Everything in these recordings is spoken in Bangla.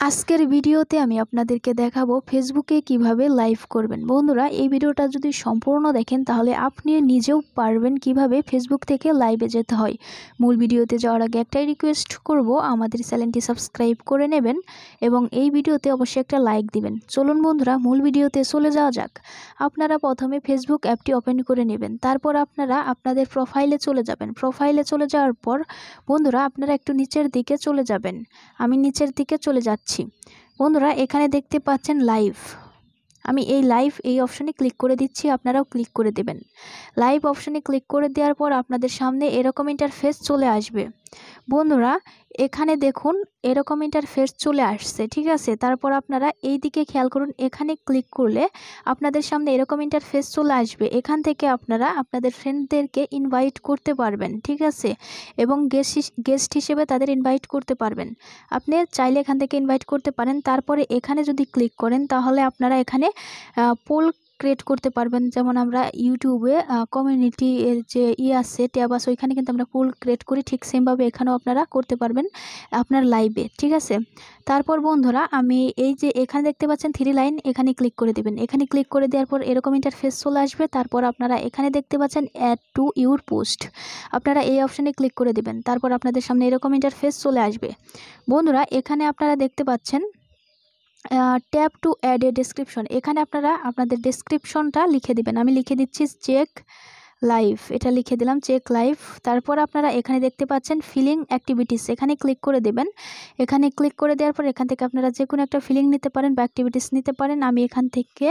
আজকের ভিডিওতে আমি আপনাদেরকে দেখাবো ফেসবুকে কিভাবে লাইভ করবেন। বন্ধুরা, এই ভিডিওটা যদি সম্পূর্ণ দেখেন তাহলে আপনি নিজেও পারবেন কিভাবে ফেসবুক থেকে লাইভে যেতে হয়। মূল ভিডিওতে যাওয়ার আগে একটাই রিকোয়েস্ট করব, আমাদের চ্যানেলটি সাবস্ক্রাইব করে নেবেন এবং এই ভিডিওতে অবশ্যই একটা লাইক দিবেন। চলুন বন্ধুরা, মূল ভিডিওতে চলে যাওয়া যাক। আপনারা প্রথমে ফেসবুক অ্যাপটি ওপেন করে নেবেন, তারপর আপনারা আপনাদের প্রোফাইলে চলে যাবেন। প্রোফাইলে চলে যাওয়ার পর বন্ধুরা আপনারা একটু নিচের দিকে চলে যাবেন। আমি নিচের দিকে চলে যাচ্ছি। বন্ধুরা, এখানে দেখতে পাচ্ছেন লাইভ। আমি এই লাইভ এই অপশনে ক্লিক করে দিচ্ছি, আপনারাও ক্লিক করে দেবেন। লাইভ অপশনে ক্লিক করে দেওয়ার পর আপনাদের সামনে এরকম ইন্টারফেস চলে আসবে। বন্ধুরা, এখানে দেখুন এরকম ইন্টারফেস চলে আসছে, ঠিক আছে। তারপর আপনারা এই দিকে খেয়াল করুন, এখানে ক্লিক করলে আপনাদের সামনে এরকম ইন্টারফেস চলে আসবে। এখান থেকে আপনারা আপনাদের ফ্রেন্ডদেরকে ইনভাইট করতে পারবেন, ঠিক আছে, এবং গেস্ট হিসেবে তাদের ইনভাইট করতে পারবেন। আপনি চাইলে এখান থেকে ইনভাইট করতে পারেন। তারপরে এখানে যদি ক্লিক করেন তাহলে আপনারা এখানে পোল ক্রিয়েট করতে পারবেন। যেমন আমরা ইউটিউবে কমিউনিটি এর যে আছে ট্যাব আছে, ওইখানে কিন্তু আমরা পোল ক্রিয়েট করি, ঠিক সেমভাবে এখানেও আপনারা করতে পারবেন আপনার লাইভে, ঠিক আছে। তারপর বন্ধুরা, আমি এই যে এখানে দেখতে পাচ্ছেন 3 লাইন, এখানে ক্লিক করে দেবেন। এখানে ক্লিক করে দেওয়ার পর এরকম ইন্টারফেস চলে আসবে। তারপর আপনারা এখানে দেখতে পাচ্ছেন অ্যাড টু ইউর পোস্ট, আপনারা এই অপশানে ক্লিক করে দেবেন। তারপর আপনাদের সামনে এরকম ইন্টারফেস চলে আসবে। বন্ধুরা, এখানে আপনারা দেখতে পাচ্ছেন tap to add a description, এখানে আপনারা আপনাদের ডেসক্রিপশনটা লিখে দিবেন। আমি লিখে দিচ্ছি চেক লাইভ, এটা লিখে দিলাম চেক লাইভ। তারপর আপনারা এখানে দেখতে পাচ্ছেন ফিলিং অ্যাক্টিভিটিস, এখানে ক্লিক করে দেবেন। এখানে ক্লিক করে দেওয়ার পর এখান থেকে আপনারা যে কোনো একটা ফিলিং নিতে পারেন বা অ্যাক্টিভিটিস নিতে পারেন। আমি এখান থেকে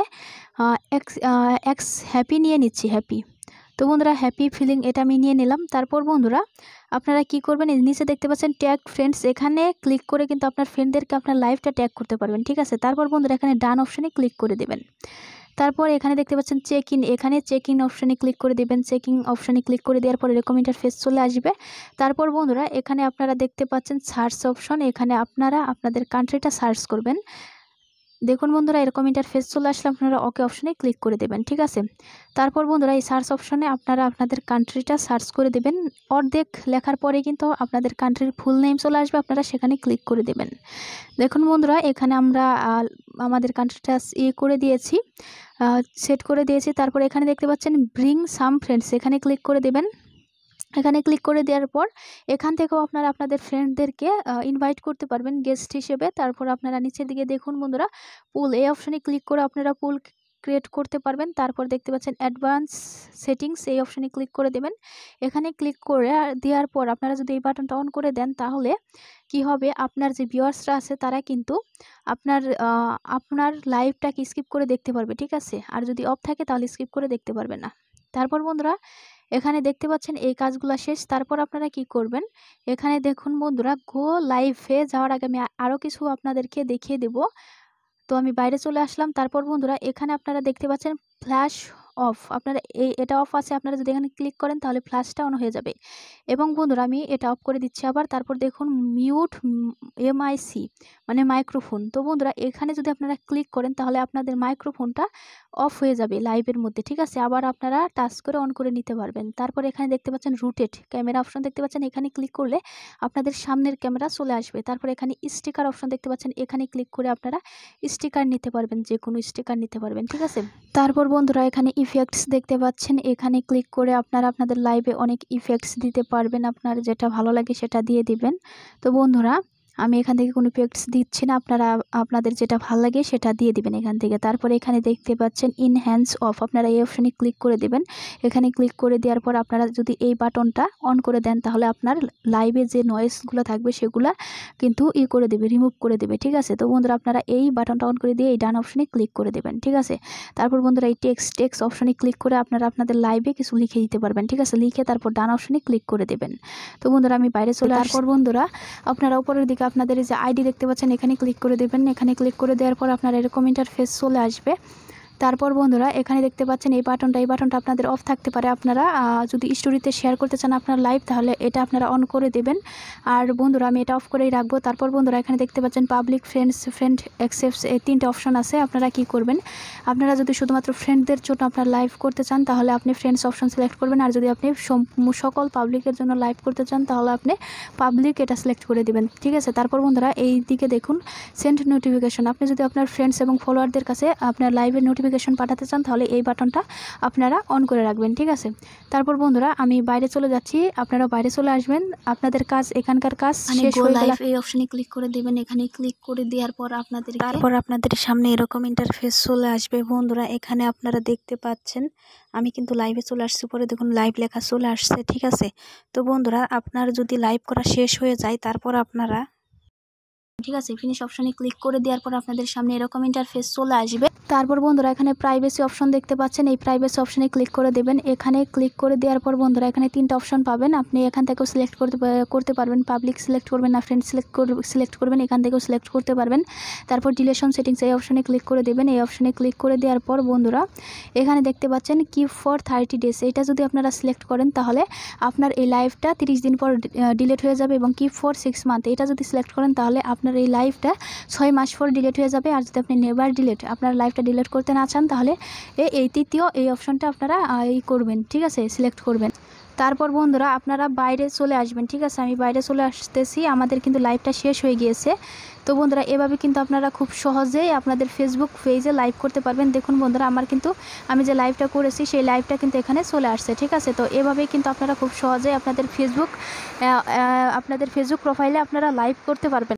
এক্স হ্যাপি নিয়ে নিচ্ছি, হ্যাপি। তো বন্ধুরা, হ্যাপি ফিলিং এটা আমি নিয়ে নিলাম। তারপর বন্ধুরা আপনারা কি করবেন, নিচে দেখতে পাচ্ছেন ট্যাগ ফ্রেন্ডস, এখানে ক্লিক করে কিন্তু আপনার ফ্রেন্ডদেরকে আপনার লাইভটা ট্যাগ করতে পারবেন, ঠিক আছে। তারপর বন্ধুরা এখানে ডান অপশানে ক্লিক করে দেবেন। তারপর এখানে দেখতে পাচ্ছেন চেক ইন, এখানে চেক ইন অপশানে ক্লিক করে দেবেন। চেকিং অপশানে ক্লিক করে দেওয়ার পর এরকম ইন্টারফেস চলে আসবে। তারপর বন্ধুরা এখানে আপনারা দেখতে পাচ্ছেন সার্চ অপশন, এখানে আপনারা আপনাদের কান্ট্রিটা সার্চ করবেন। দেখুন বন্ধুরা, এরকম ইন্টারফেস চলে আসলে আপনারা ওকে অপশনে ক্লিক করে দেবেন, ঠিক আছে। তারপর বন্ধুরা এই সার্চ অপশনে আপনারা আপনাদের কান্ট্রিটা সার্চ করে দেবেন। অর্ধেক লেখার পরে কিন্তু আপনাদের কান্ট্রির ফুল নেম চলে আসবে, আপনারা সেখানে ক্লিক করে দেবেন। দেখুন বন্ধুরা, এখানে আমরা আমাদের কান্ট্রিটা করে দিয়েছি, সেট করে দিয়েছি। তারপর এখানে দেখতে পাচ্ছেন ব্রিং সাম ফ্রেন্ডস, এখানে ক্লিক করে দেবেন। এখানে ক্লিক করে দেওয়ার পর এখান থেকেও আপনারা আপনাদের ফ্রেন্ডদেরকে ইনভাইট করতে পারবেন গেস্ট হিসেবে। তারপর আপনারা নিচের দিকে দেখুন বন্ধুরা, পুল এই অপশনে ক্লিক করে আপনারা পুল ক্রিয়েট করতে পারবেন। তারপর দেখতে পাচ্ছেন অ্যাডভান্স সেটিংস, এই অপশনে ক্লিক করে দেবেন। এখানে ক্লিক করে দেওয়ার পর আপনারা যদি এই বাটনটা অন করে দেন তাহলে কি হবে, আপনার যে ভিউয়ার্সরা আছে তারা কিন্তু আপনার লাইভটাকে স্কিপ করে দেখতে পারবে, ঠিক আছে। আর যদি অফ থাকে তাহলে স্কিপ করে দেখতে পারবে না। তারপর বন্ধুরা এখানে দেখতে পাচ্ছেন এই কাজগুলো শেষ। তারপর আপনারা কি করবেন, এখানে দেখুন বন্ধুরা, গো লাইভে যাওয়ার আগে আমি আরও কিছু আপনাদেরকে দেখিয়ে দেব। তো আমি বাইরে চলে আসলাম। তারপর বন্ধুরা এখানে আপনারা দেখতে পাচ্ছেন ফ্ল্যাশ অফ, আপনারা এটা অফ আছে, আপনারা যদি এখানে ক্লিক করেন তাহলে ফ্ল্যাশটা অন হয়ে যাবে। এবং বন্ধুরা আমি এটা অফ করে দিচ্ছি আবার। তারপর দেখুন মিউট এমআইসি মানে মাইক্রোফোন। তো বন্ধুরা এখানে যদি আপনারা ক্লিক করেন তাহলে আপনাদের মাইক্রোফোনটা অফ হয়ে যাবে লাইভের মধ্যে, ঠিক আছে। আবার আপনারা টাচ করে অন করে নিতে পারবেন। তারপর এখানে দেখতে পাচ্ছেন রুটেড ক্যামেরা অপশন দেখতে পাচ্ছেন, এখানে ক্লিক করলে আপনাদের সামনের ক্যামেরা চলে আসবে। তারপর এখানে স্টিকার অপশন দেখতে পাচ্ছেন, এখানে ক্লিক করে আপনারা স্টিকার নিতে পারবেন, যে কোনো স্টিকার নিতে পারবেন, ঠিক আছে। তারপর বন্ধুরা এখানে ইফেক্টস দেখতে পাচ্ছেন, এখানে ক্লিক করে আপনারা আপনাদের লাইভে অনেক ইফেক্টস দিতে পারবেন, আপনার যেটা ভালো লাগে সেটা দিয়ে দিবেন। তো বন্ধুরা আমি এখান থেকে কোনো ইফেক্টস দিচ্ছি না, আপনারা আপনাদের যেটা ভালো লাগে সেটা দিয়ে দিবেন এখান থেকে। তারপরে এখানে দেখতে পাচ্ছেন ইনহ্যান্স অফ, আপনারা এই অপশানে ক্লিক করে দেবেন। এখানে ক্লিক করে দেওয়ার পর আপনারা যদি এই বাটনটা অন করে দেন তাহলে আপনার লাইভে যে নয়েজগুলো থাকবে সেগুলা কিন্তু করে দেবে, রিমুভ করে দেবে, ঠিক আছে। তো বন্ধুরা আপনারা এই বাটনটা অন করে দিয়ে এই ডান অপশানে ক্লিক করে দেবেন, ঠিক আছে। তারপর বন্ধুরা এই টেক্সট অপশানে ক্লিক করে আপনারা আপনাদের লাইভে কিছু লিখে দিতে পারবেন, ঠিক আছে। লিখে তারপর ডান অপশানে ক্লিক করে দেবেন। তো বন্ধুরা আমি বাইরে চলে আসার পর বন্ধুরা আপনারা উপরের দিকে আপনাদের এই যে আইডি দেখতে পাচ্ছেন, এখানে ক্লিক করে দেবেন। এখানে ক্লিক করে দেওয়ার পর আপনার এরকম ইন্টারফেস চলে আসবে। তারপর বন্ধুরা এখানে দেখতে পাচ্ছেন এই বাটনটা আপনাদের অফ থাকতে পারে। আপনারা যদি স্টোরিতে শেয়ার করতে চান আপনার লাইভ, তাহলে এটা আপনারা অন করে দেবেন। আর বন্ধুরা আমি এটা অফ করেই রাখবো। তারপর বন্ধুরা এখানে দেখতে পাচ্ছেন পাবলিক, ফ্রেন্ড অ্যাকসেপ্টস, এই 3টে অপশন আছে। আপনারা কি করবেন, আপনারা যদি শুধুমাত্র ফ্রেন্ডদের জন্য আপনার লাইভ করতে চান তাহলে আপনি ফ্রেন্ডস অপশন সিলেক্ট করবেন। আর যদি আপনি সকল পাবলিকের জন্য লাইভ করতে চান তাহলে আপনি পাবলিক এটা সিলেক্ট করে দিবেন, ঠিক আছে। তারপর বন্ধুরা এই দিকে দেখুন সেন্ড নোটিফিকেশন। আপনি যদি আপনার ফ্রেন্ডস এবং ফলোয়ারদের কাছে আপনার লাইভের নোটিফিকেশন পাঠাতে চান তাহলে এই বাটনটা আপনারা অন করে রাখবেন, ঠিক আছে। তারপর বন্ধুরা আমি বাইরে চলে যাচ্ছি, আপনারা বাইরে চলে আসবেন। আপনাদের কাজ, এখানকার কাজ শেষ হয়ে গেলে এই অপশনে ক্লিক করে দিবেন। এখানে ক্লিক করে দেওয়ার পর আপনাদের সামনে এরকম ইন্টারফেস চলে আসবে। বন্ধুরা এখানে আপনারা দেখতে পাচ্ছেন আমি কিন্তু লাইভে চলে আসছি, পরে দেখুন লাইভ লেখা চলে আসছে, ঠিক আছে। তো বন্ধুরা আপনার যদি লাইভ করা শেষ হয়ে যায় তারপর আপনারা, ঠিক আছে, ফিনিশ অপশনে ক্লিক করে দেওয়ার পর আপনাদের সামনে এরকম ইন্টারফেস চলে আসবে। তারপর বন্ধুরা এখানে প্রাইভেসি অপশন দেখতে পাচ্ছেন, এই প্রাইভেসি অপশনে ক্লিক করে দেবেন। এখানে ক্লিক করে দেওয়ার পর বন্ধুরা এখানে 3টা অপশন পাবেন। আপনি এখান থেকেও সিলেক্ট করতে পারবেন, পাবলিক সিলেক্ট করবেন না ফ্রেন্ড সিলেক্ট করবেন, এখান থেকেও সিলেক্ট করতে পারবেন। তারপর ডিলেশন সেটিংস এই অপশনে ক্লিক করে দেবেন। এই অপশনে ক্লিক করে দেওয়ার পর বন্ধুরা এখানে দেখতে পাচ্ছেন কিপ ফর 30 ডেজ, এটা যদি আপনারা সিলেক্ট করেন তাহলে আপনার এই লাইভটা 30 দিন পর ডিলিট হয়ে যাবে। এবং কিপ ফর 6 মান্থ এটা যদি সিলেক্ট করেন তাহলে আপনার এই লাইভটা 6 মাস পর ডিলিট হয়ে যাবে। আর যদি আপনি নেভার ডিলিট, আপনার লাইভটা ডিলিট করতে না চান তাহলে এই তৃতীয় এই অপশনটা আপনারা করবেন, ঠিক আছে, সিলেক্ট করবেন। তারপর বন্ধুরা আপনারা বাইরে চলে আসবেন, ঠিক আছে। আমি বাইরে চলে আসতেছি, আমাদের কিন্তু লাইভটা শেষ হয়ে গিয়েছে। তো বন্ধুরা এভাবে কিন্তু আপনারা খুব সহজেই আপনাদের ফেসবুক পেজে লাইভ করতে পারবেন। দেখুন বন্ধুরা আমার কিন্তু আমি যে লাইভটা করেছি সেই লাইভটা কিন্তু এখানে চলে আসছে, ঠিক আছে। তো এভাবেই কিন্তু আপনারা খুব সহজেই আপনাদের ফেসবুক প্রোফাইলে আপনারা লাইভ করতে পারবেন।